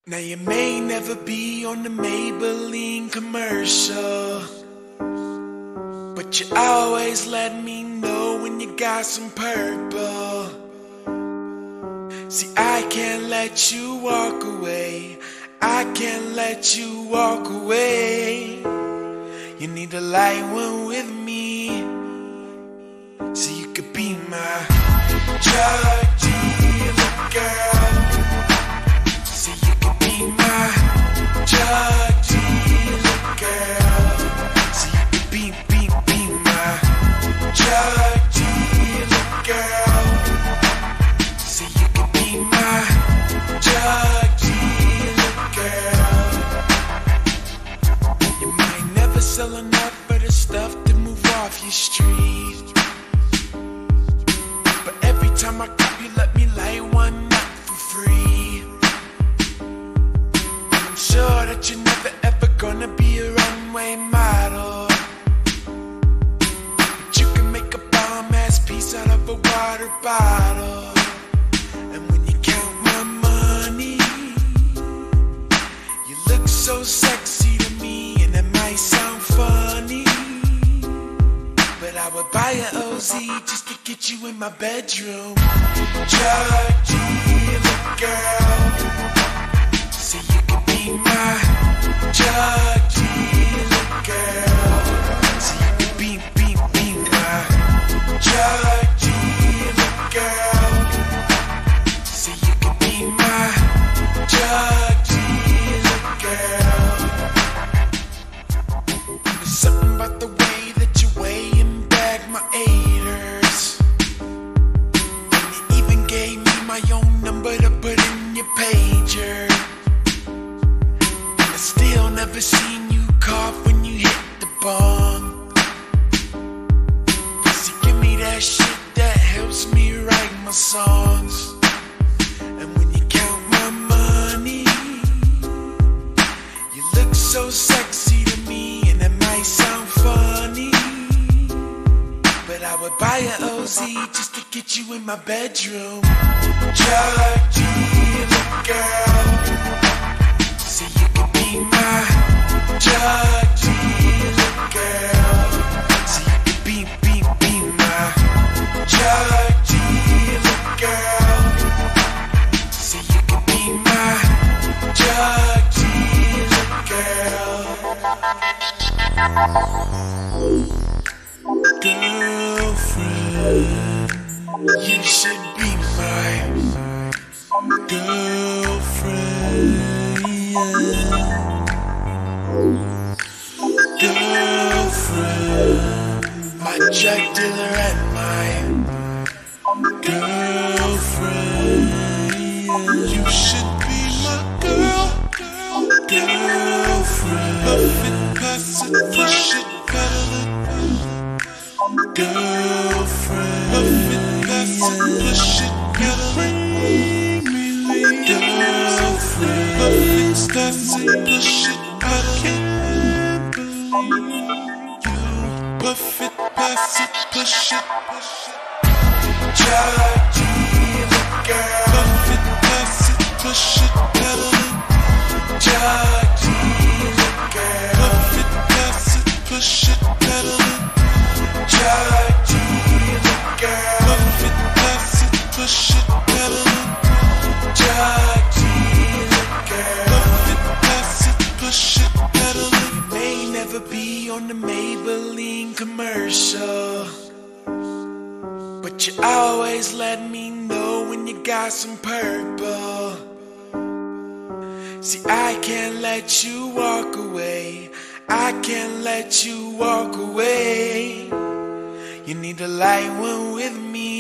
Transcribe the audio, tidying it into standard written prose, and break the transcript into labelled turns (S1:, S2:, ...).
S1: Now you may never be on the Maybelline commercial, but you always let me know when you got some purple. See, I can't let you walk away, I can't let you walk away. You need a light one with me, so you could be my Georgia girl. So you could be my Georgia girl. So you could be my Georgia girl. So you could be my Georgia girl. You might never sell enough of the stuff to move off your street, but every time I cop you let me light one up for free. I'm sure that you're never ever gonna be a runway model, but you can make a bomb ass piece out of a water bottle. And when you count my money, you look so sexy to me, and it might sound funny, but I would buy an OZ just to get you in my bedroom. Georgia girl, so you can be my Georgia girl. So you can be my Georgia girl. So you can be my Georgia girl. There's something about the way that you weigh and bag my haters, and you even gave me my own number to put in your pager. I still never seen you cough when you hit the bong. See, give me that shit that helps me write my songs. And when you count my money, you look so sexy to me, and it might sound funny, but I would buy an OZ just to get you in my bedroom. Georgia girl, so you can be my Georgia girl. So you can be my Georgia girl. So you can be my Georgia girl. Girlfriend, you should be my girlfriend, yeah. Girlfriend, my drug dealer and my girlfriend, yeah. You should be my girlfriend. Love it, pass it, push it, pedal it. Girlfriend, love it, pass it, push it, pedal it. Girlfriend, love it, pass it, push it, pedal it. Buff it, pass it, push it. Georgia girl, buff it, pass it, push it, pedal it. Georgia girl, buff it, pass it, push it, pedal it. Georgia girl, buff it, pass it, push it, pedal it. Georgia girl, buff it, pass it, push it, pedal it. You may never be on the Maybelline commercial, but you always let me know when you got some purple. See, I can't let you walk away, I can't let you walk away. You need a light one with me,